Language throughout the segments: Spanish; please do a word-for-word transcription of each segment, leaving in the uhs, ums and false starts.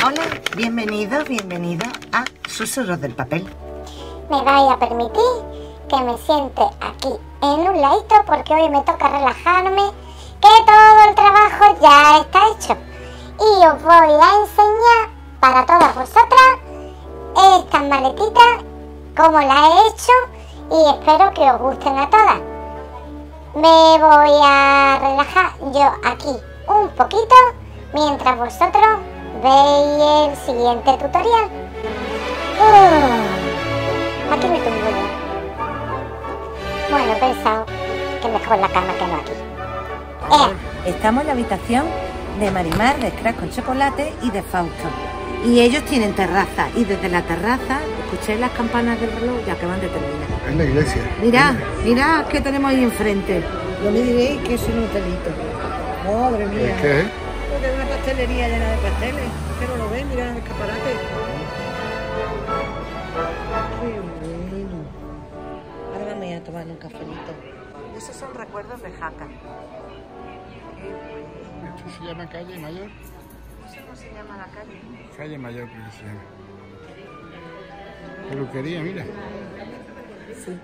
Hola, bienvenidos, bienvenidos a Susurros del Papel. Me vais a permitir que me siente aquí en un ladito porque hoy me toca relajarme, que todo el trabajo ya está hecho. Y os voy a enseñar para todas vosotras estas maletitas, cómo las he hecho y espero que os gusten a todas. Me voy a relajar yo aquí un poquito mientras vosotros veis el siguiente tutorial. Uh, aquí me tumbo yo. Bueno, he pensado que mejor la cama que no aquí. Eh. Estamos en la habitación de Marimar, de Scratch con chocolate y de Fausto. Y ellos tienen terraza y desde la terraza escucháis las campanas del reloj ya que van de terminar. Es la iglesia. Mirad, mirad qué tenemos ahí enfrente. No me diréis que es un hotelito. Madre mía. ¿Es qué? Porque es una pastelería llena de pasteles. ¿Usted no lo ve? Mirad el escaparate. Qué bueno. Ahora vamos a ir a tomar un cafelito. Esos son recuerdos de Jaca. ¿Esto se llama calle Mayor? No sé cómo se llama la calle. Calle Mayor, creo que se llama. Peluquería, mira. Sí.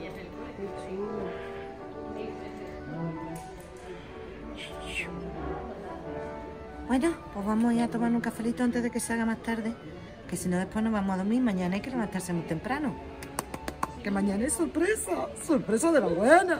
Bueno, pues vamos a ir a tomar un cafelito antes de que se haga más tarde. Que si no después nos vamos a dormir. Mañana hay que levantarse muy temprano. Que mañana es sorpresa. Sorpresa de la buena.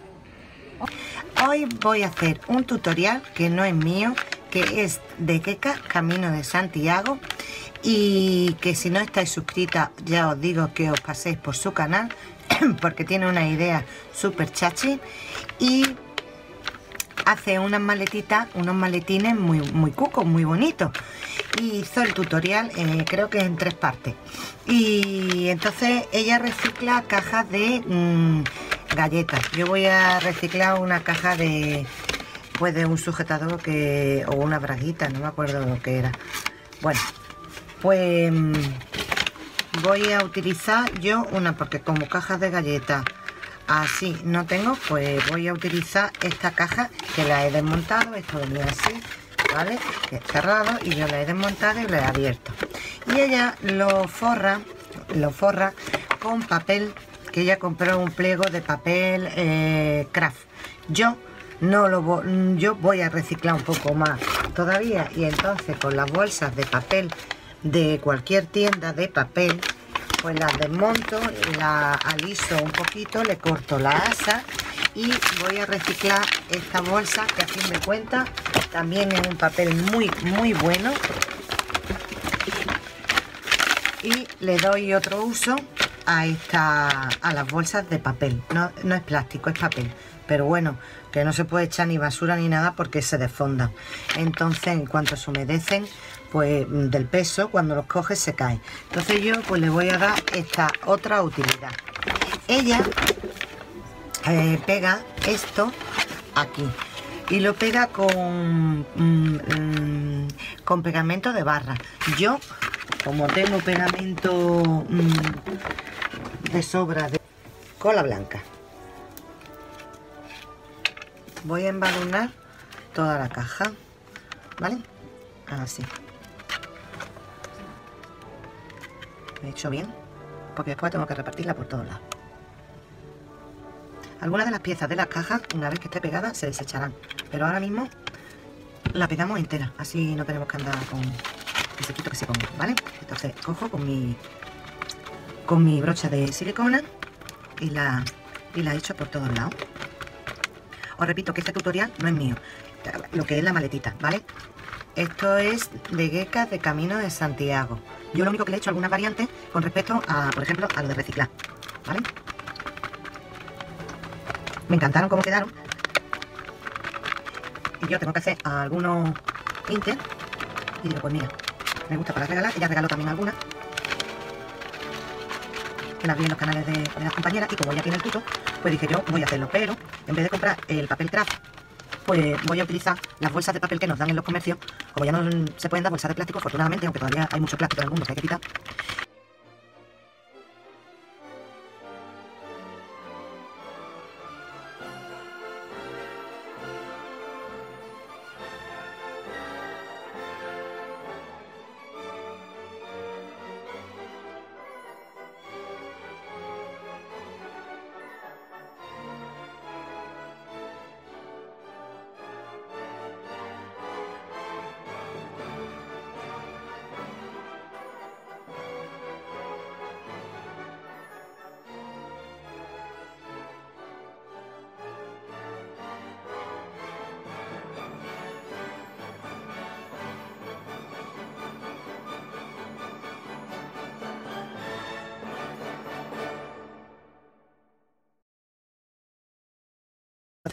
Hoy voy a hacer un tutorial que no es mío, que es de Keka, Camino de Santiago, y que si no estáis suscritas ya os digo que os paséis por su canal porque tiene una idea súper chachi y hace unas maletitas, unos maletines muy, muy cucos, muy bonitos. Y hizo el tutorial, eh, creo que en tres partes. Y entonces ella recicla cajas de mmm, galletas. Yo voy a reciclar una caja de, pues de un sujetador que, o una braguita, no me acuerdo lo que era. Bueno, pues voy a utilizar yo una, porque como cajas de galletas así no tengo, pues voy a utilizar esta caja que la he desmontado. Esto venía así, ¿vale? Que es cerrado y yo la he desmontado y la he abierto. Y ella lo forra, lo forra con papel, que ella compró un pliego de papel eh, craft. Yo no lo voy, yo voy a reciclar un poco más todavía y entonces con las bolsas de papel de cualquier tienda de papel, pues las desmonto, la aliso un poquito, le corto la asa y voy a reciclar esta bolsa que a fin de cuentas también es un papel muy muy bueno y le doy otro uso a esta, a las bolsas de papel. No, no es plástico, es papel, pero bueno, que no se puede echar ni basura ni nada porque se desfondan. Entonces en cuanto se humedecen, pues del peso, cuando los coges se caen. Entonces yo pues le voy a dar esta otra utilidad. Ella eh, pega esto aquí y lo pega con mm, mm, con pegamento de barra. Yo, como tengo pegamento mm, de sobra de cola blanca, voy a embadurnar toda la caja, ¿vale? Así. He hecho bien, porque después tengo que repartirla por todos lados. Algunas de las piezas de las cajas, una vez que esté pegada, se desecharán, pero ahora mismo la pegamos entera, así no tenemos que andar con ese quito que se ponga, ¿vale? Entonces cojo con mi con mi brocha de silicona y la y la echo por todos lados. Os repito que este tutorial no es mío, lo que es la maletita, ¿vale? Esto es de Keka, de Camino de Santiago. Yo lo único que le he hecho algunas variantes con respecto a, por ejemplo, a lo de reciclar, ¿vale? Me encantaron cómo quedaron. Y yo tengo que hacer algunos tintes. Y digo, pues mira, me gusta para regalar. Ella regaló también algunas, que las vi en los canales de, de las compañeras. Y como ella tiene el tuto, pues dije yo, voy a hacerlo. Pero en vez de comprar el papel craft, pues voy a utilizar las bolsas de papel que nos dan en los comercios. Como ya no se pueden dar bolsas de plástico, afortunadamente, aunque todavía hay mucho plástico en el mundo que hay que quitar.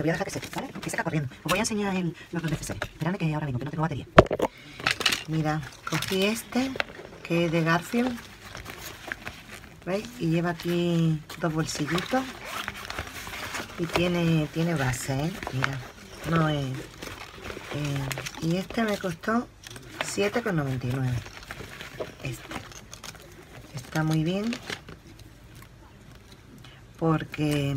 voy a dejar que seque, ¿vale? Que seca corriendo. Os voy a enseñar el, los dos neceseros. Esperadme que ahora mismo, que no tengo batería. Mira, cogí este, que es de Garfield. ¿Veis? Y lleva aquí dos bolsillitos. Y tiene, tiene base, ¿eh? Mira, no es... Eh, y este me costó siete con noventa y nueve. Este. Está muy bien. Porque...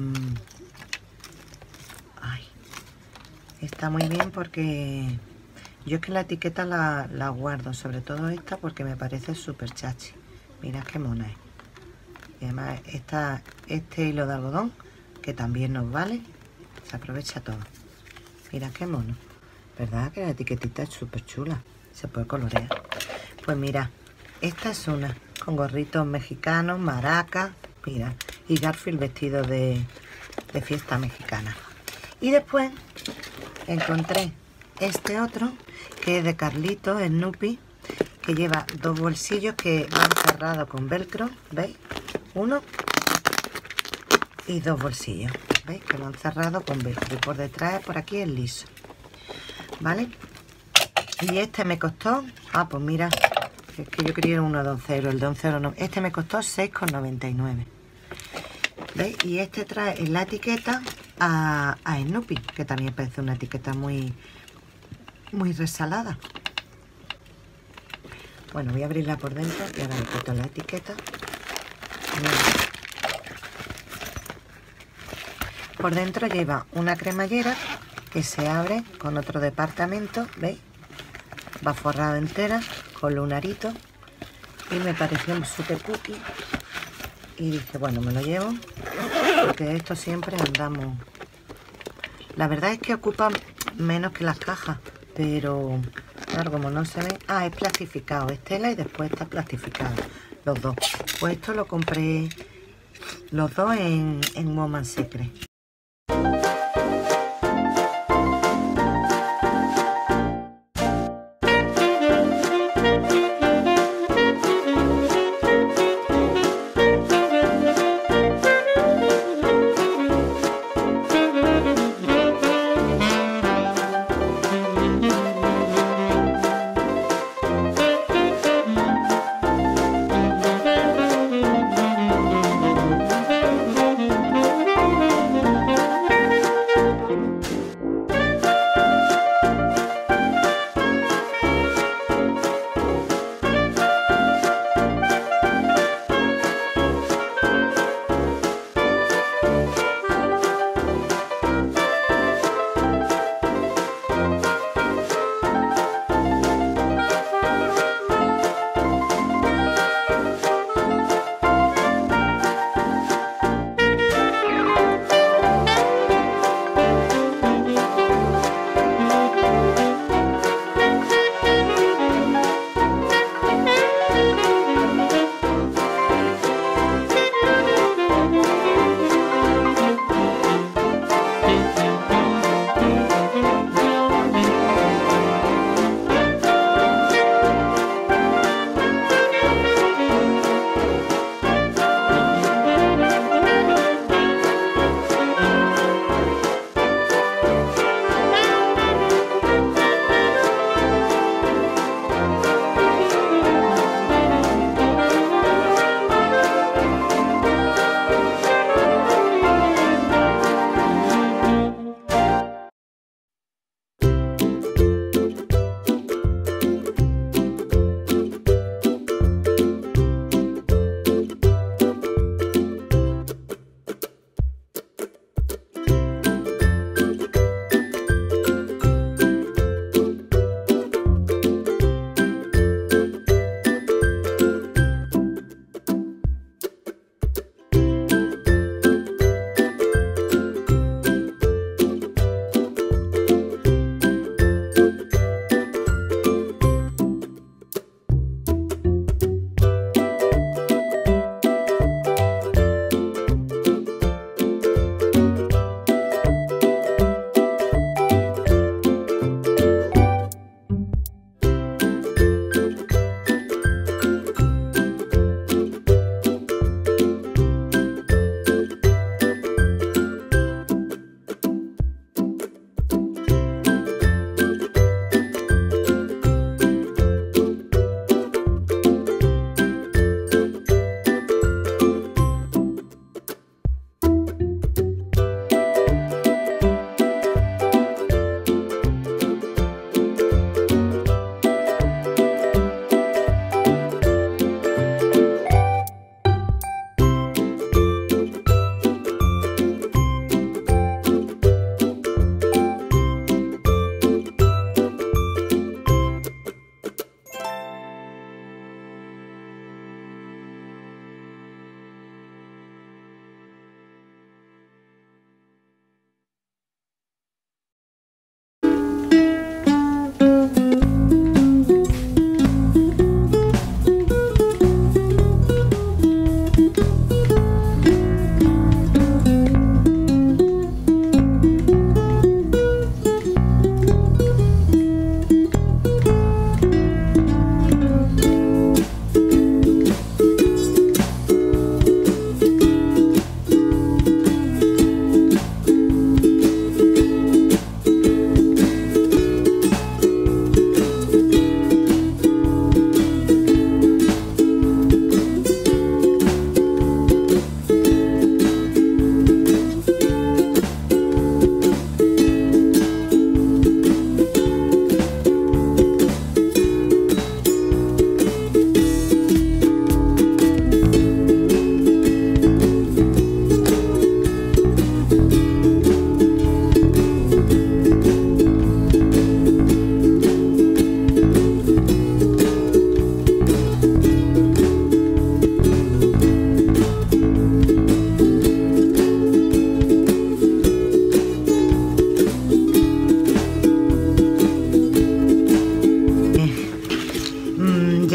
Ay, está muy bien porque... Yo es que la etiqueta la, la guardo, sobre todo esta, porque me parece súper chachi. Mirad qué mona es. Y además está este hilo de algodón, que también nos vale. Se aprovecha todo. Mirad qué mono. ¿Verdad que la etiquetita es súper chula? Se puede colorear. Pues mira, esta es una con gorritos mexicanos, maracas, mira, y Garfield vestido de, de fiesta mexicana. Y después encontré este otro, que es de Carlitos, Snoopy, que lleva dos bolsillos que van cerrados con velcro, ¿veis? Uno y dos bolsillos, ¿veis? Que lo han cerrado con velcro, y por detrás, por aquí es liso, ¿vale? Y este me costó, ah, pues mira, es que yo quería uno de once euros, el de once euros no, este me costó seis con noventa y nueve, ¿veis? Y este trae en la etiqueta a, a Snoopy, que también parece una etiqueta muy, muy resalada. Bueno, voy a abrirla por dentro y ahora le quito la etiqueta. Mira. Por dentro lleva una cremallera que se abre con otro departamento, ¿veis? Va forrado entera con lunarito y me pareció súper cookie y dije, bueno, me lo llevo porque de esto siempre andamos. La verdad es que ocupa menos que las cajas, pero claro, como no se ve, ah, es plastificado, es tela y después está plastificado, los dos. Pues esto lo compré los dos en, en Woman's Secret.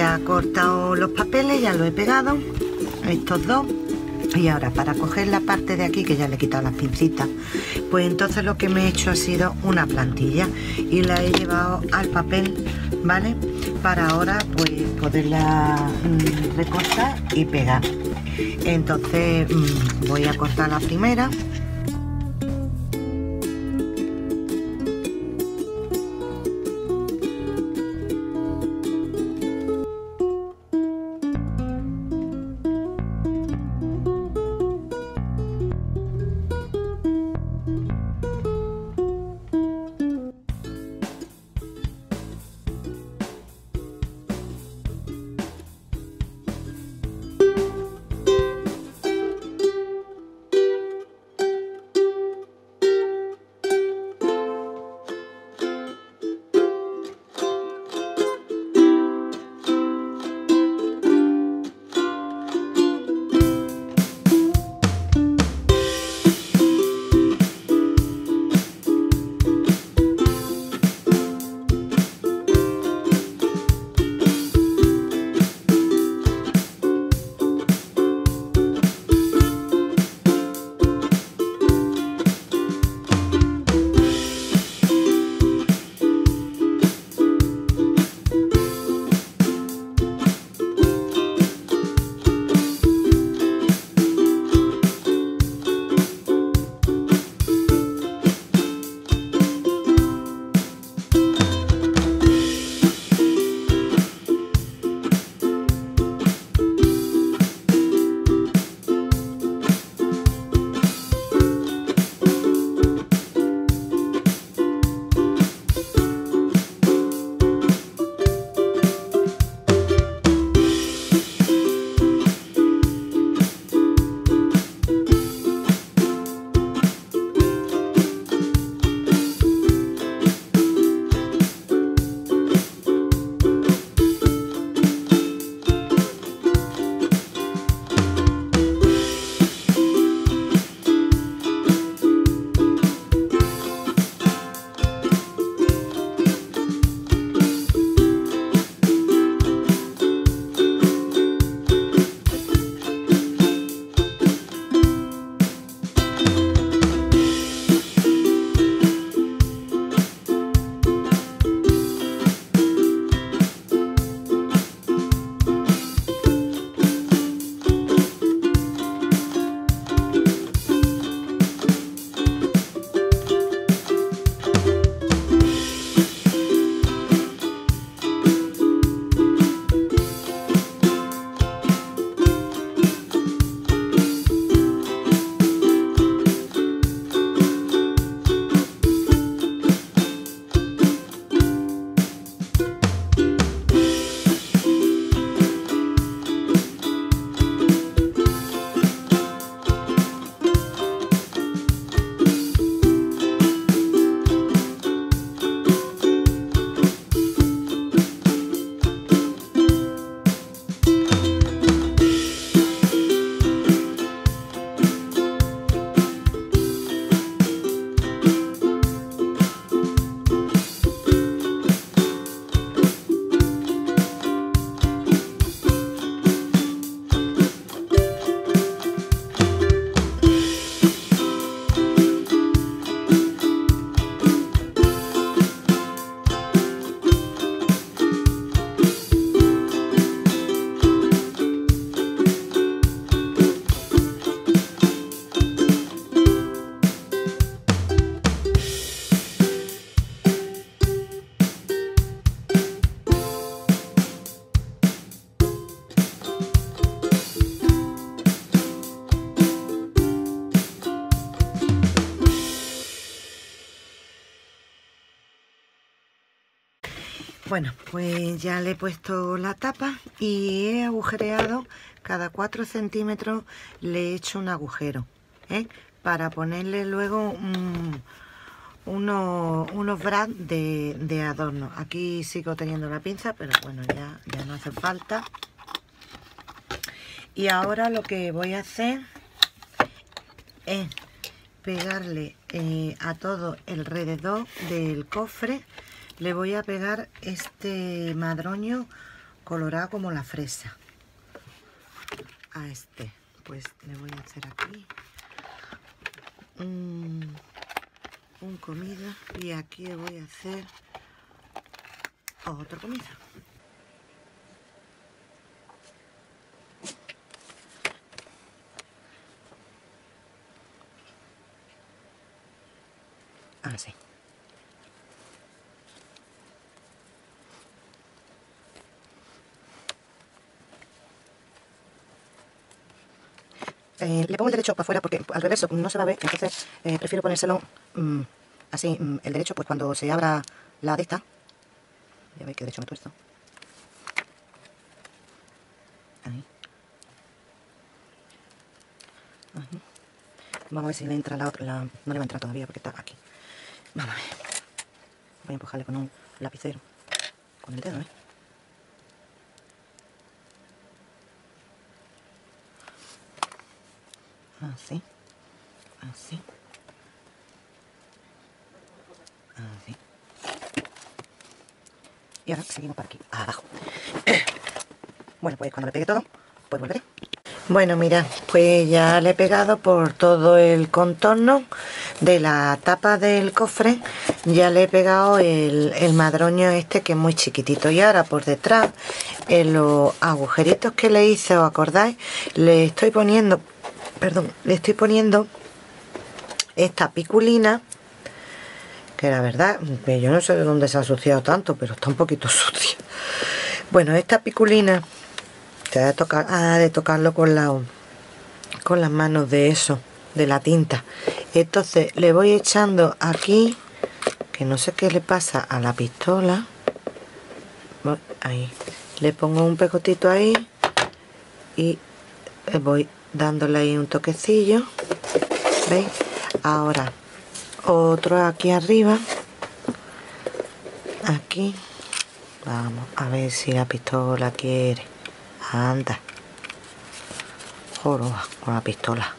Ya he cortado los papeles, ya los he pegado, estos dos. Y ahora para coger la parte de aquí, que ya le he quitado las pincitas, pues entonces lo que me he hecho ha sido una plantilla y la he llevado al papel, ¿vale? Para ahora pues poderla mmm, recortar y pegar. Entonces mmm, voy a cortar la primera. Bueno, pues ya le he puesto la tapa y he agujereado cada cuatro centímetros, le he hecho un agujero, ¿eh? Para ponerle luego un, unos, unos brads de, de adorno. Aquí sigo teniendo la pinza, pero bueno, ya, ya no hace falta. Y ahora lo que voy a hacer es pegarle eh, a todo alrededor del cofre. Le voy a pegar este madroño colorado como la fresa. A este, pues le voy a hacer aquí un, un comida y aquí le voy a hacer otra comida. Así. Eh, le pongo el derecho para afuera porque al reverso no se va a ver, entonces eh, prefiero ponérselo mmm, así, mmm, el derecho, pues cuando se abra la de esta. Ya veis que derecho me tuerzo. Ahí. Ahí. Vamos a ver si le entra la otra. La... No le va a entrar todavía porque está aquí. Vamos a ver. Voy a empujarle con un lapicero. Con el dedo, ¿eh? Así. Así. Así. Y ahora seguimos para aquí, abajo. Bueno, pues cuando le pegue todo, pues volveré. Bueno, mira, pues ya le he pegado por todo el contorno de la tapa del cofre. Ya le he pegado el, el madroño este que es muy chiquitito. Y ahora por detrás, en los agujeritos que le hice, ¿os acordáis? Le estoy poniendo, perdón, le estoy poniendo esta piculina. Que la verdad, que yo no sé de dónde se ha asociado tanto, pero está un poquito sucia. Bueno, esta piculina se ha de tocar, ha de tocarlo con la, con las manos de eso, de la tinta. Entonces le voy echando aquí, que no sé qué le pasa a la pistola. Ahí, le pongo un pegotito ahí y voy dándole ahí un toquecillo. ¿Veis? Ahora otro aquí arriba, aquí. Vamos a ver si la pistola quiere. Anda, joroba con la pistola.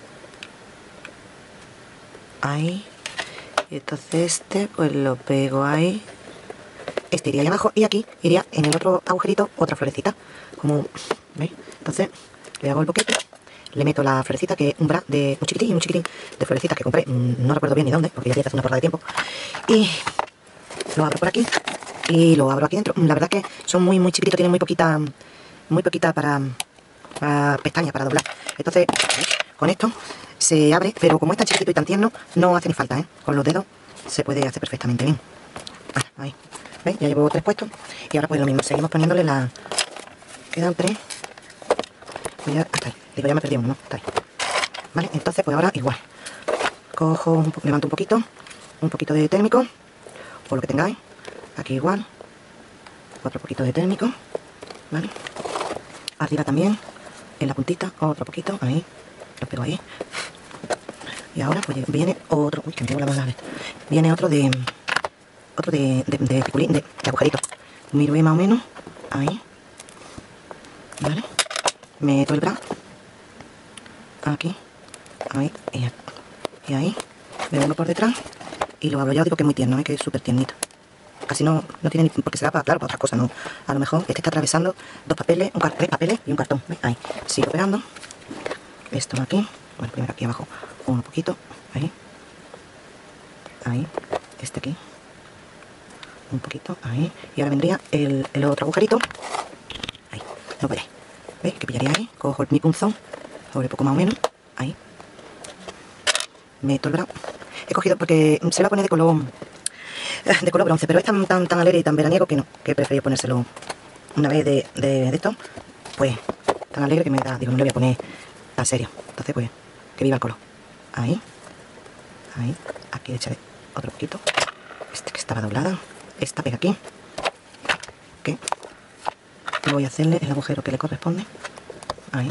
Ahí. Y entonces este pues lo pego ahí. Este iría ahí abajo y aquí iría en el otro agujerito otra florecita. Como, ¿veis? Entonces le hago el boquete. Le meto la florecita, que es un bra de un chiquitín, un chiquitín de florecitas que compré, no recuerdo bien ni dónde, porque ya tiene hace una porra de tiempo. Y lo abro por aquí y lo abro aquí dentro. La verdad que son muy muy chiquititos, tienen muy poquita, muy poquita para, para pestañas, para doblar. Entonces, con esto se abre, pero como es tan chiquitito y tan tierno, no hace ni falta, ¿eh? Con los dedos se puede hacer perfectamente bien. Ah, ahí, ¿veis? Ya llevo tres puestos. Y ahora pues lo mismo, seguimos poniéndole la... Quedan tres. Pues ya, hasta ahí. Digo, ya me perdí uno, ¿no? Está ahí. Vale, entonces pues ahora igual. Cojo, un levanto un poquito, un poquito de térmico, o lo que tengáis. Aquí igual. Otro poquito de térmico. Vale. Arriba también, en la puntita, otro poquito, ahí. Lo pego ahí. Y ahora pues viene otro, uy, que me llevo la mano. Viene otro de, otro de, de, de piculín, de, de agujerito. Miro ahí más o menos, ahí. Vale. Meto el brazo. Aquí, ahí, y, y ahí, me vengo por detrás y lo abro. Ya os digo que es muy tierno, ¿eh? Que es súper tiernito. Casi no, no tiene ni, porque será para, claro, para otra cosa, no. A lo mejor este está atravesando dos papeles, un, tres papeles y un cartón. ¿Veis? Ahí, sigo pegando. Esto aquí, bueno, primero aquí abajo, un poquito, ahí, ahí, este aquí, un poquito, ahí, y ahora vendría el, el otro agujerito, ahí, no veis, ¿veis? Que pillaría ahí, cojo mi punzón. Sobre poco más o menos, ahí. Meto el brazo. He cogido porque se lo voy a poner de color de color bronce, pero es tan, tan, tan alegre y tan veraniego que no, que preferí ponérselo una vez de, de, de esto, pues tan alegre que me da, digo, no le voy a poner tan serio. Entonces pues, que viva el color. Ahí, ahí, aquí le echaré otro poquito. Este que estaba doblada, esta pega aquí. Ok. Y voy a hacerle el agujero que le corresponde. Ahí.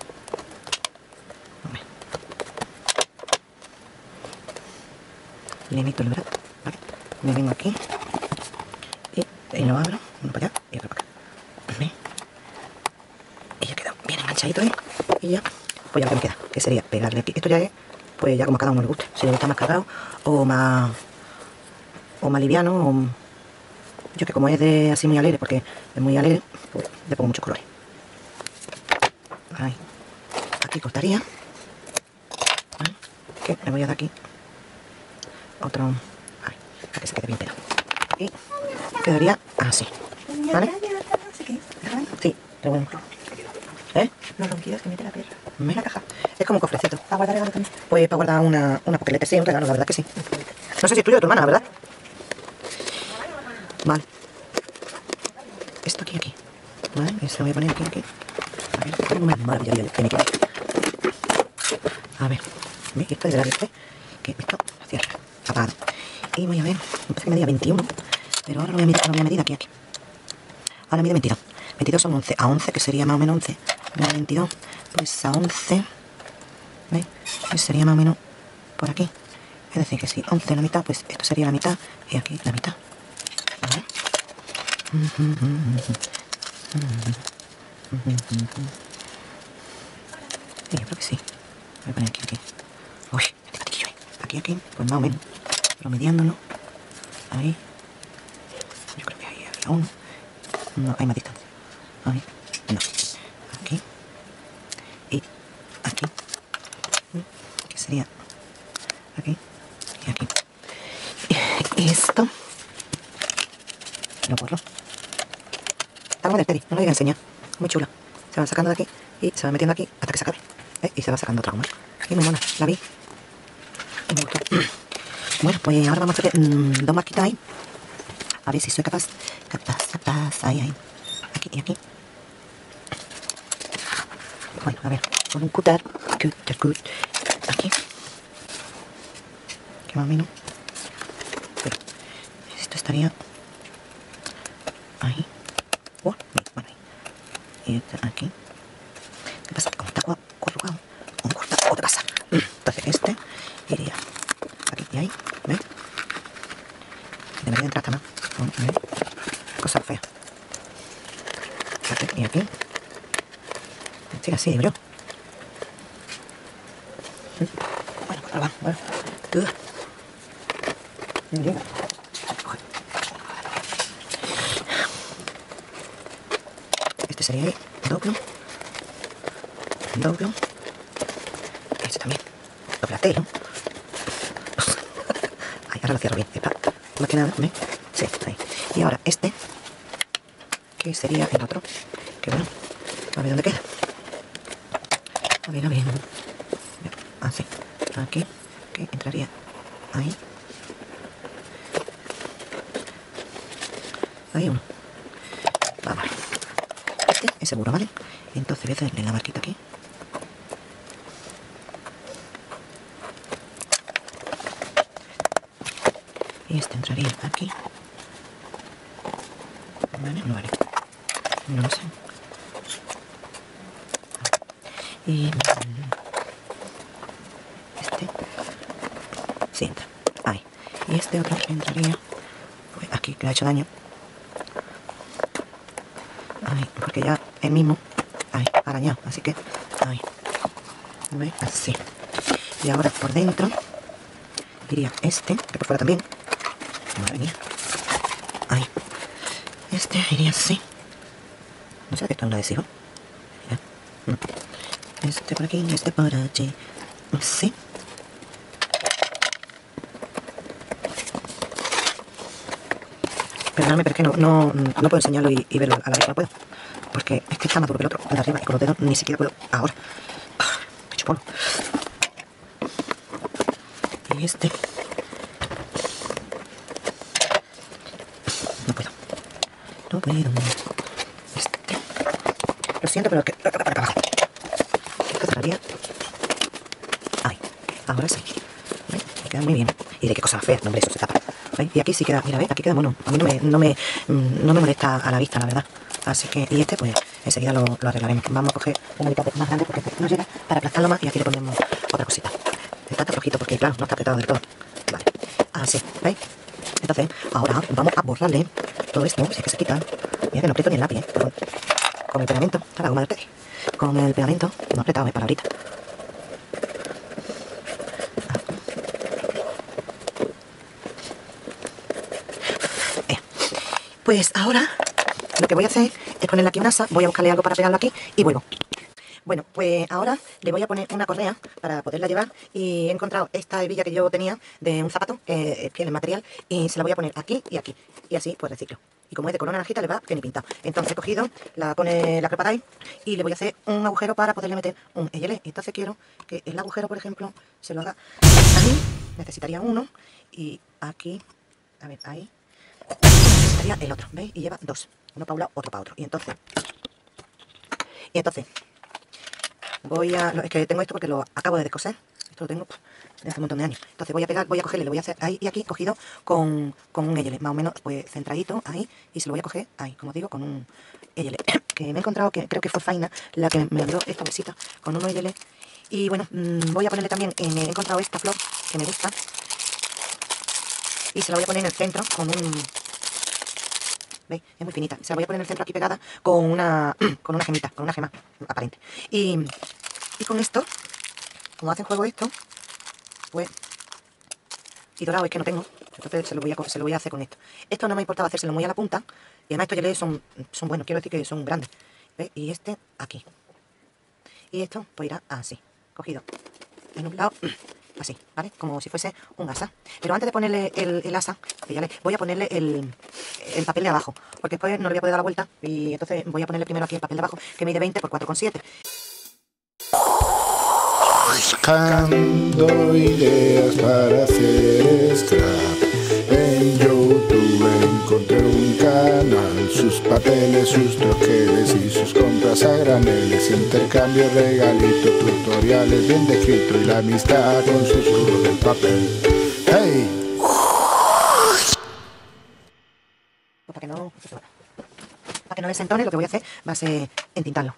Le meto el brazo, ¿vale? Me vengo aquí y, y lo abro, uno para allá y otro para acá. ¿Vale? Y ya queda bien enganchadito ahí. Y ya, pues ya lo que me queda, que sería pegarle aquí. Esto ya es, pues ya como a cada uno le guste. Si le gusta más cargado o más, o más liviano, o, Yo que como es de así muy alegre, porque es muy alegre, pues le pongo muchos colores. Ahí. Aquí cortaría. ¿Vale? Que le voy a dar aquí otro, ahí, para que se quede bien pegado. Y quedaría así, ¿vale? Sí, pero bueno. ¿Eh? Los ronquidos que mete la perra. ¿Ves la caja? Es como un cofrecito. ¿Para guardar regalo también? Pues para guardar una, una papeleta, sí, un regalo, la verdad que sí. No sé si es tuyo o de tu hermana, la verdad. Vale. Esto aquí, aquí. Vale, se lo voy a poner aquí, aquí. A ver, tengo una maravilla de mi cara. A ver, ¿ves? Esto es de la este, que esto lo cierra, apagado. Y voy a ver, me parece que medía veintiuno, pero ahora lo voy a medir, lo voy a medir aquí, aquí. Ahora mide veintidós. veintidós son once, a once, que sería más o menos once. Menos veintidós, pues a once, ¿veis? Pues sería más o menos por aquí. Es decir, que si once la mitad, pues esto sería la mitad, y aquí la mitad. ¿Vale? Sí, yo creo que sí. Voy a poner aquí, aquí. Uy, este catillo ahí. Aquí, aquí, pues más o menos. Pero midiéndolo. Ahí. Yo creo que ahí había uno. No, hay más distancia. Ahí. No. Aquí. Y aquí. ¿Qué sería? Aquí. Y aquí. Y esto. Lo borro. Está como del Teddy, no lo voy a enseñar. Muy chulo. Se van sacando de aquí y se van metiendo aquí hasta que se acabe. ¿Eh? Y se va sacando otra goma. Y muy mona, la vi. Y me gustó. Bueno, pues ahora vamos a hacer mmm, dos marquitas ahí. A ver si soy capaz. Capaz, capaz. Ahí, ahí. Aquí y aquí. Bueno, a ver. Con un cutter. Cutter, cut. Aquí. Que más o menos. Pero esto estaría ahí. Oh, bueno, ahí. Y este aquí. ¿Qué pasa? Como está corrugado, o no corta, o te pasa. Entonces este iría aquí y ahí, ¿ves? Debería de entrar hasta más. ¿Ves? Cosa fea. Aquí y aquí. Sí, así, digo yo. Bueno, pues ahora va, bueno. Muy bien. Este sería ahí, doble. Doble. Este también. Doblatero. Ahí, ahora lo cierro bien. Epa. Más que nada, ¿ves? Sí, ahí. Y ahora este, que sería el otro. Que bueno, a ver dónde queda. A ver, a ver. Así. Aquí. Que entraría ahí. Ahí uno. Vamos. Este es seguro, ¿vale? Entonces voy a hacerle la marquita aquí. Y este entraría aquí. Vale, no vale. No lo sé. Y este sí entra. Ahí. Y este otro entraría pues aquí, que le ha hecho daño. Ahí, porque ya el mismo ahí, arañado, así que ahí. ¿Ves? Así. Y ahora por dentro iría este, que por fuera también. Madre mía. Ahí. Este iría así. No sé que esto es un adhesivo. Ya. No. Este por aquí, este por allí. Así. Perdóname, pero es que no, no, no puedo enseñarlo y, y verlo a la vez, no puedo. Porque es que está más duro que el otro, el de arriba, y con los dedos ni siquiera puedo ahora. He hecho polvo. Y este. No puedo. No puedo. Este. Lo siento, pero que. Para acá abajo. Esto cerraría. Ahí. Ahora sí. ¿Ves? Me queda muy bien. Y de qué cosa fea, no, hombre, eso se tapa. ¿Veis? Y aquí sí queda, mira, ¿ves? Aquí queda mono. A mí no me, no me, no me molesta a la vista, la verdad. Así que, y este, pues, enseguida lo, lo arreglaremos. Vamos a coger un alicate más grande porque este no llega para aplastarlo más y aquí le ponemos otra cosita. Está tan flojito porque, claro, no está apretado del todo. Vale. Así, ¿veis? Entonces, ahora vamos a borrarle todo esto, si es que se quita. Mira que no aprieto ni el lápiz, ¿eh? Con, con el pegamento, está la goma del Teddy. Con el pegamento, no apretado, es para ahorita. pues ahora lo que voy a hacer es ponerle aquí un asa. Voy a buscarle algo para pegarlo aquí y vuelvo. Bueno, pues ahora le voy a poner una correa para poderla llevar y he encontrado esta hebilla que yo tenía de un zapato, que es piel en material, y se la voy a poner aquí y aquí, y así pues reciclo. Y como es de color naranjita le va que ni pinta. Entonces he cogido, la pone la crepa de ahí y le voy a hacer un agujero para poderle meter un E L. Entonces quiero que el agujero, por ejemplo, se lo haga ahí, necesitaría uno, y aquí, a ver, ahí, necesitaría el otro, ¿veis? Y lleva dos, uno para un lado, otro para otro. Y entonces, y entonces... Voy a... Es que tengo esto porque lo acabo de descoser. Esto lo tengo desde hace un montón de años. Entonces voy a pegar, voy a cogerle, le voy a hacer ahí y aquí cogido con, con un E L. Más o menos pues centradito ahí. Y se lo voy a coger ahí, como digo, con un E L. Que me he encontrado, que creo que fue Faina la que me dio esta bolsita con un E L. Y bueno, mmm, voy a ponerle también, eh, he encontrado esta flor que me gusta. Y se la voy a poner en el centro con un... ¿Veis? Es muy finita. Se la voy a poner en el centro aquí pegada con una, con una gemita, con una gema aparente. Y, y con esto, como hacen juego esto, pues... Y dorado es que no tengo, entonces se lo voy a, se lo voy a hacer con esto. Esto no me importaba hacérselo muy a la punta. Y además estos gelés son, son buenos, quiero decir que son grandes. ¿Veis? Y este aquí. Y esto pues irá así, cogido en un lado... Así, ¿vale? Como si fuese un asa. Pero antes de ponerle el, el asa, que ya le, voy a ponerle el, el papel de abajo. Porque después no le voy a poder dar la vuelta. Y entonces voy a ponerle primero aquí el papel de abajo, que mide veinte por cuatro coma siete. Buscando ideas para hacer scrap. En YouTube encontré un canal, sus papeles, sus troqueles y sus compras a graneles, intercambio, regalito, tutoriales bien descrito y la amistad con sus juegos del papel. ¡Hey! Para que no, para que no desentone, lo que voy a hacer va a ser entintarlo.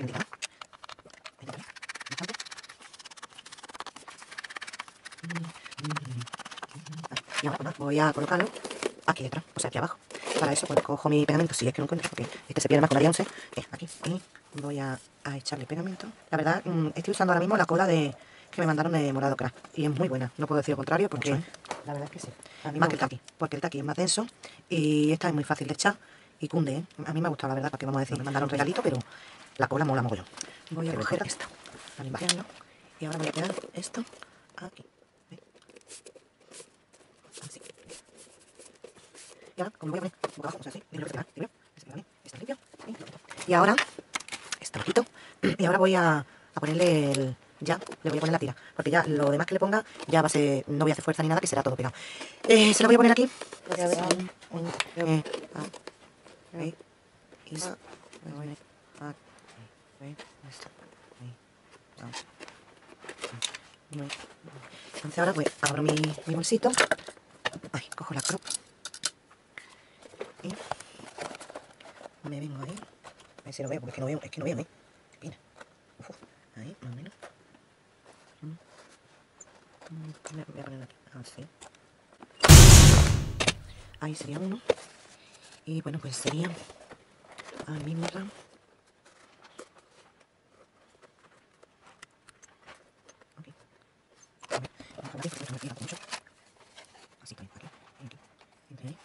Y ahora pues, voy a colocarlo aquí detrás, o sea, aquí abajo. Para eso pues cojo mi pegamento, si es que lo encuentro, porque este se pierde más con la once, eh, aquí, y voy a, a echarle pegamento. La verdad, mmm, estoy usando ahora mismo la cola de que me mandaron de Morado Craft, y es muy buena, no puedo decir lo contrario, porque ¿sí? La verdad es que sí, a mí más que el taqui, porque el taqui es más denso, y esta es muy fácil de echar, y cunde, ¿eh? A mí me ha gustado, la verdad, porque vamos a decir, me mandaron un regalito, pero la cola mola mogollón. Voy a coger esto, a limpiarlo, y ahora voy a pegar esto aquí. Así. Y ahora, como voy a poner boca abajo, o sea, así, bien lo que se pega, ¿sí? Se pega bien, está limpio. Y ahora, esto lo quito. Y ahora voy a, a ponerle el... Ya, le voy a poner la tira. Porque ya lo demás que le ponga, ya va a ser... No voy a hacer fuerza ni nada, que será todo pegado. Eh, se lo voy a poner aquí. Eh, ah, ahí. Y se lo voy a poner aquí. Entonces ahora pues abro mi, mi bolsito. Ay, cojo la crop. Y me vengo ahí. A ver si lo veo, porque es que no veo, es que no veo, ¿eh? Qué pena. Uf, ahí, más o menos. Me voy a poner aquí, así. Ahí sería uno. Y bueno, pues sería al mismo lado. Así que aquí, aquí, entre ahí.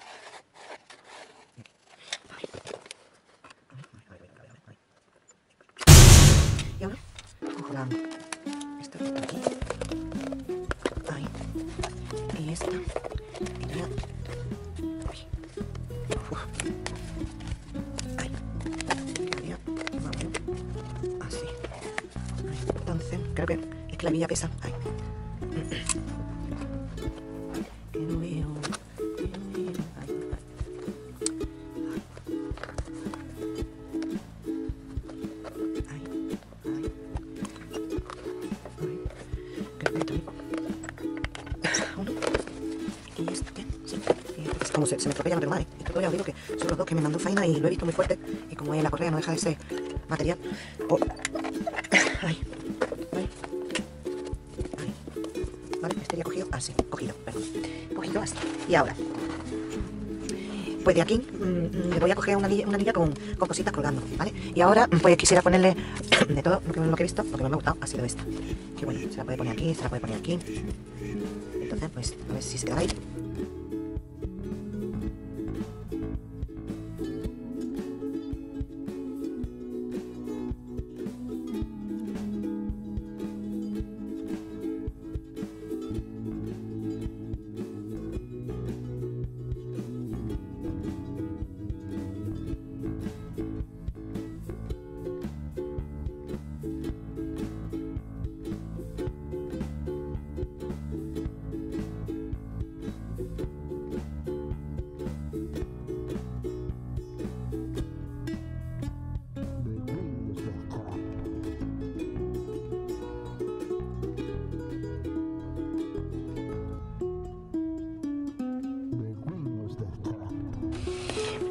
Y ahora cojo la esta que está aquí, ahí, y esta iría, uy, uf, ahí, quedaría más o menos así. Ahí. Entonces creo que es que la villa pesa, ahí. Que no veo, que no veo, ahí, ahí. Como se, se me estropella, no tengo más, ¿eh? Esto ya os digo que son los dos que me mandó Faina y lo he visto muy fuerte. Y como la correa no deja de ser material. Oh. Ay. Ay. Ay. Vale, este ya cogido así. Cogido, perdón. Cogido así. Y ahora, pues de aquí mmm, le voy a coger una anilla, una anilla con, con cositas colgando, ¿vale? Y ahora, pues quisiera ponerle de todo lo que, lo que he visto, lo que me ha gustado ha sido esta. Que bueno, se la puede poner aquí, se la puede poner aquí. Entonces, pues, a ver si se queda ahí.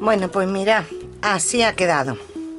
Bueno, pues mirad, así ha quedado.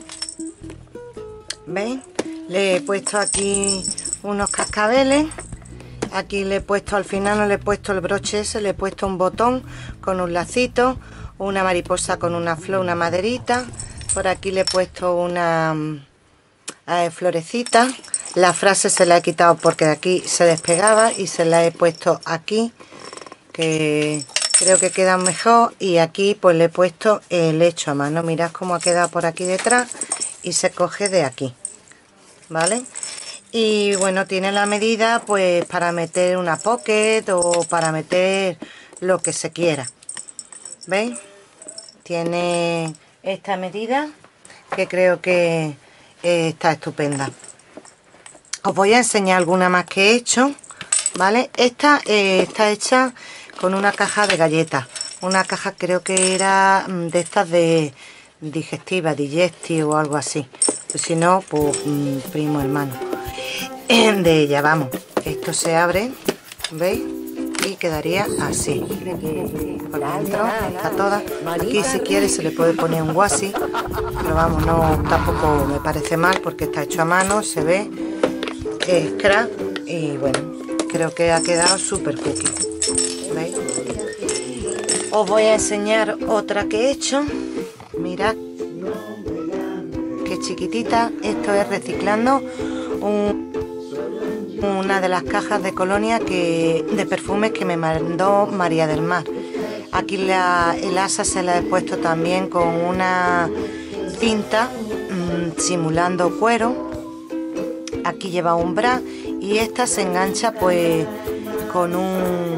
¿Veis? Le he puesto aquí unos cascabeles. Aquí le he puesto, al final no le he puesto el broche ese, le he puesto un botón con un lacito, una mariposa con una flor, una maderita. Por aquí le he puesto una eh, florecita. La frase se la he quitado porque de aquí se despegaba y se la he puesto aquí, que creo que queda mejor. Y aquí pues le he puesto el hecho a mano. Mirad cómo ha quedado por aquí detrás y se coge de aquí, ¿vale? Y bueno, tiene la medida pues para meter una pocket o para meter lo que se quiera. ¿Veis? Tiene esta medida que creo que eh, está estupenda. Os voy a enseñar alguna más que he hecho, ¿vale? Esta eh, está hecha con una caja de galletas. Una caja creo que era de estas de digestiva, digesti o algo así. Pues si no, pues primo hermano de ella, vamos. Esto se abre, ¿veis? Y quedaría así. Por dentro está toda. Aquí si quiere se le puede poner un washi, pero vamos, no, tampoco me parece mal porque está hecho a mano, se ve, es crack y bueno, creo que ha quedado súper cookie. ¿Veis? Os voy a enseñar otra que he hecho. Mirad qué chiquitita. Esto es reciclando un una de las cajas de colonia que, de perfumes que me mandó María del Mar. Aquí la, el asa se la he puesto también con una cinta mmm, simulando cuero. Aquí lleva un bra y esta se engancha pues con un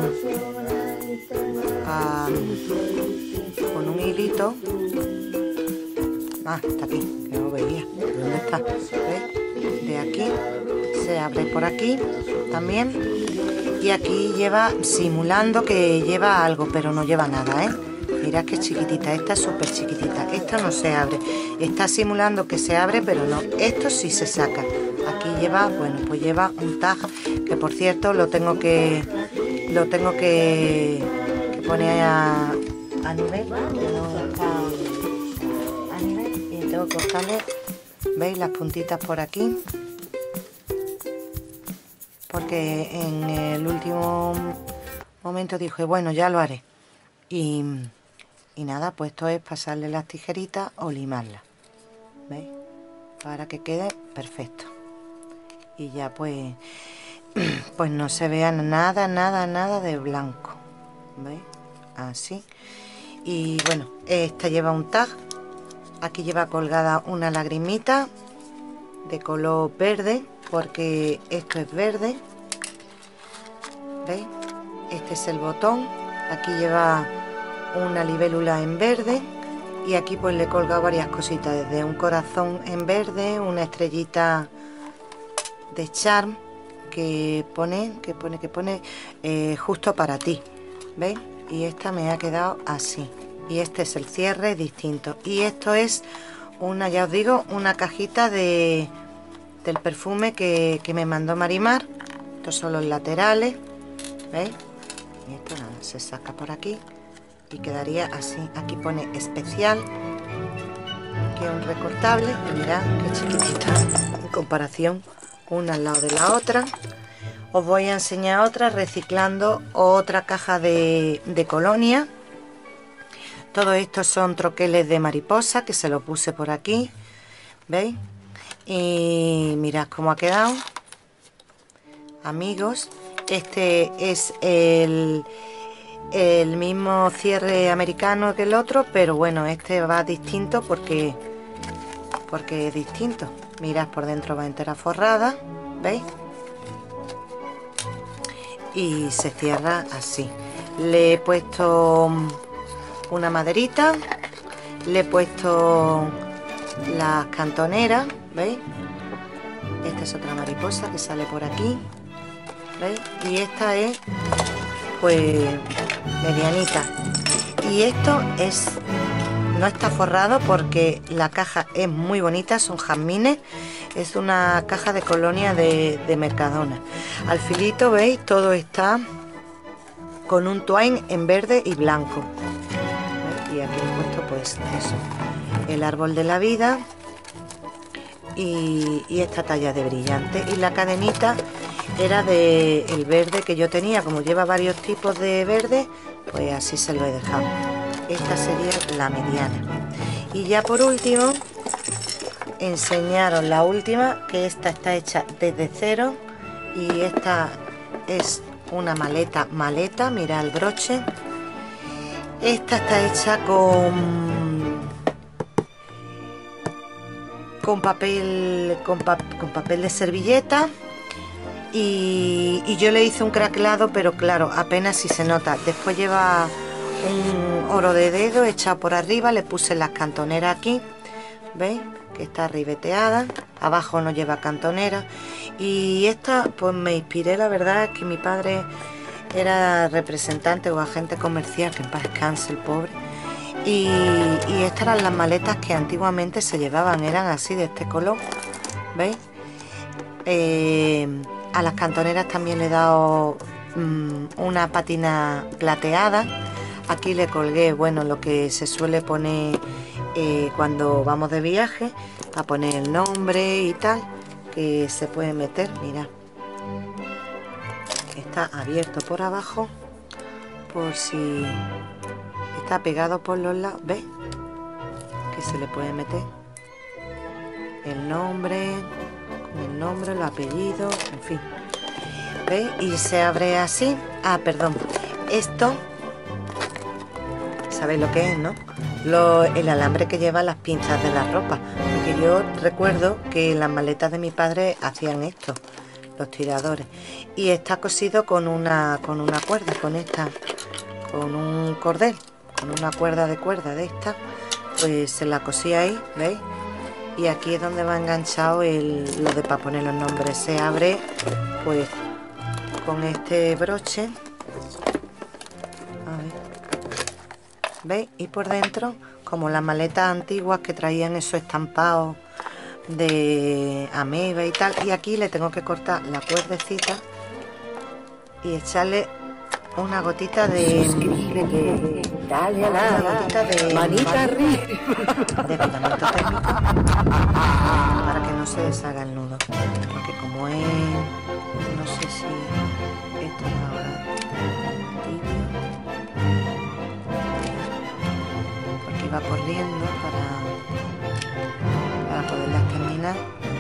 um, con un hilito. Ah, está aquí, que no veía. ¿Dónde está? ¿Veis? De aquí se abre por aquí también y aquí lleva simulando que lleva algo, pero no lleva nada, ¿eh? Mirad que chiquitita, esta es súper chiquitita, esta no se abre, está simulando que se abre, pero no, esto sí se saca. Aquí lleva, bueno, pues lleva un tag que por cierto lo tengo que lo tengo que, que poner a, a nivel, que no está a nivel, y tengo que buscarle, ¿veis? Las puntitas por aquí, porque en el último momento dije, bueno, ya lo haré. Y, y nada, pues esto es pasarle las tijeritas o limarlas, ¿veis? Para que quede perfecto. Y ya pues, pues no se vea nada, nada, nada de blanco, ¿veis? Así. Y bueno, esta lleva un tag. Aquí lleva colgada una lagrimita de color verde, porque esto es verde, ¿veis? Este es el botón. Aquí lleva una libélula en verde y aquí pues le he colgado varias cositas, desde un corazón en verde, una estrellita de charm que pone que pone que pone eh, justo para ti, ¿veis? Y esta me ha quedado así, y este es el cierre distinto, y esto es una, ya os digo, una cajita de del perfume que, que me mandó Marimar. Estos son los laterales, ¿veis? Y esto nada, se saca por aquí y quedaría así. Aquí pone especial, que es un recortable, y mirad qué chiquitita en comparación una al lado de la otra. Os voy a enseñar otra reciclando otra caja de, de colonia. Todo esto son troqueles de mariposa que se lo puse por aquí, ¿veis? Y mirad cómo ha quedado, amigos. Este es el, el mismo cierre americano que el otro, pero bueno, este va distinto porque, porque es distinto. Mirad, por dentro va entera forrada, ¿veis? Y se cierra así. Le he puesto una maderita, le he puesto las cantoneras, ¿veis? Esta es otra mariposa que sale por aquí, ¿veis? Y esta es pues medianita. Y esto es, no está forrado porque la caja es muy bonita, son jazmines. Es una caja de colonia de, de Mercadona. Al filito, ¿veis? Todo está con un twine en verde y blanco. ¿Veis? Y aquí he puesto pues pues eso, el árbol de la vida y, y esta talla de brillante. Y la cadenita era de el verde que yo tenía, como lleva varios tipos de verde, pues así se lo he dejado. Esta sería la mediana. Y ya por último, enseñaros la última, que esta está hecha desde cero y esta es una maleta maleta, mira el broche. Esta está hecha con con papel con, pa, con papel de servilleta y, y yo le hice un craquelado, pero claro, apenas si se nota. Después lleva un oro de dedo echado por arriba, le puse las cantoneras aquí, ¿veis? Que está ribeteada, abajo no lleva cantonera. Y esta pues me inspiré, la verdad es que mi padre era representante o agente comercial, que en paz descanse el pobre, y, y estas eran las maletas que antiguamente se llevaban, eran así de este color, ¿veis? Eh, a las cantoneras también le he dado mmm, una patina plateada. Aquí le colgué, bueno, lo que se suele poner eh, cuando vamos de viaje, a poner el nombre y tal, que se puede meter, mirad. Está abierto por abajo, por si está pegado por los lados, ¿ves? Que se le puede meter el nombre, con el nombre, los apellidos, en fin, ¿ves? Y se abre así. Ah, perdón, esto, ¿sabéis lo que es, no? Lo, el alambre que lleva las pinzas de la ropa, porque yo recuerdo que las maletas de mi padre hacían esto, los tiradores, y está cosido con una con una cuerda, con esta, con un cordel, con una cuerda de cuerda de esta, pues se la cosí ahí, ¿veis? Y aquí es donde va enganchado el, lo de para poner los nombres. Se abre pues con este broche, a ver, ¿veis? Y por dentro, como las maletas antiguas que traían esos estampados de ameba y tal, y aquí le tengo que cortar la cuerdecita y echarle una gotita de Suscríbete, dale a una la gotita de manita arriba. de pegamento térmico para que no se deshaga el nudo, porque como es, no sé si esto es ahora tibio, porque iba corriendo para para poderlas terminar.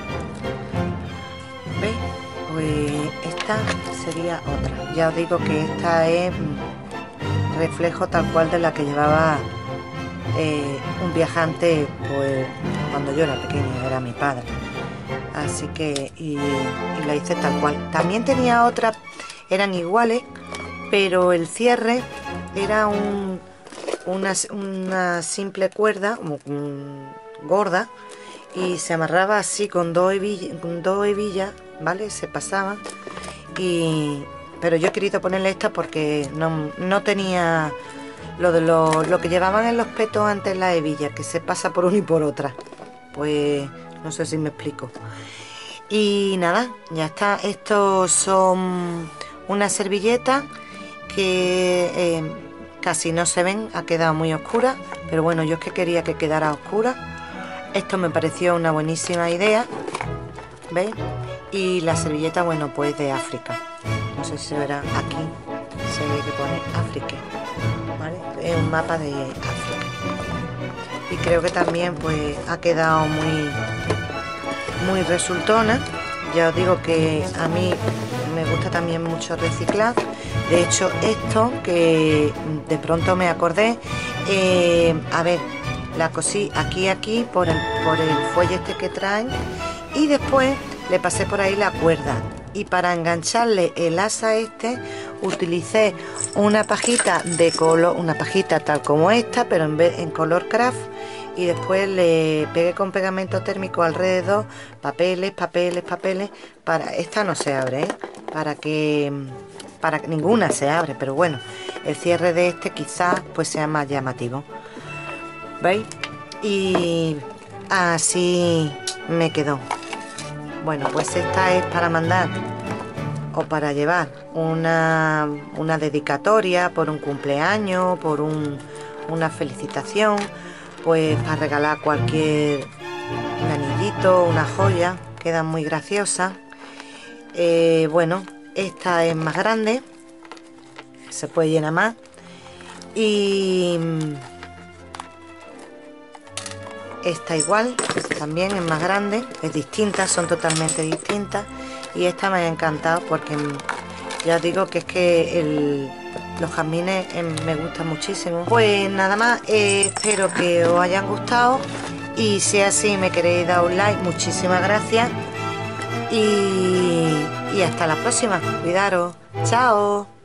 ¿Veis? Pues esta sería otra. Ya os digo que esta es reflejo tal cual de la que llevaba eh, un viajante, pues cuando yo era pequeña, era mi padre. Así que, y, y la hice tal cual. También tenía otra, eran iguales, pero el cierre era un, una, una simple cuerda, um, gorda, y se amarraba así con dos hebillas, con dos hebillas, ¿vale? Se pasaban, y pero yo he querido ponerle esta porque no, no tenía lo de lo, lo que llevaban en los petos antes, la hebilla, que se pasa por una y por otra. Pues no sé si me explico. Y nada, ya está. Estos son unas servilletas que eh, casi no se ven, ha quedado muy oscura, pero bueno, yo es que quería que quedara oscura. Esto me pareció una buenísima idea, ¿veis? Y la servilleta, bueno, pues de África. No sé si se verá aquí, se ve que pone África, ¿vale? Es un mapa de África. Y creo que también pues ha quedado muy, muy resultona. Ya os digo que a mí me gusta también mucho reciclar. De hecho, esto que de pronto me acordé, eh, a ver, la cosí aquí aquí por el, por el fuelle este que traen, y después le pasé por ahí la cuerda, y para engancharle el asa este utilicé una pajita de color, una pajita tal como esta, pero en vez en color craft, y después le pegué con pegamento térmico alrededor, papeles, papeles, papeles, para esta no se abre, ¿eh? para que para que ninguna se abre, pero bueno, el cierre de este quizás pues sea más llamativo, ¿veis? Y así me quedó. Bueno, pues esta es para mandar o para llevar una, una dedicatoria por un cumpleaños, por un, una felicitación, pues para regalar cualquier un anillito, una joya, quedan muy graciosas. Eh, bueno, esta es más grande, se puede llenar más, y esta igual, también es más grande, es distinta, son totalmente distintas, y esta me ha encantado porque ya os digo que es que el, los jazmines eh, me gustan muchísimo. Pues nada más, eh, espero que os hayan gustado, y si es así me queréis dar un like, muchísimas gracias, y, y hasta la próxima. Cuidaros, chao.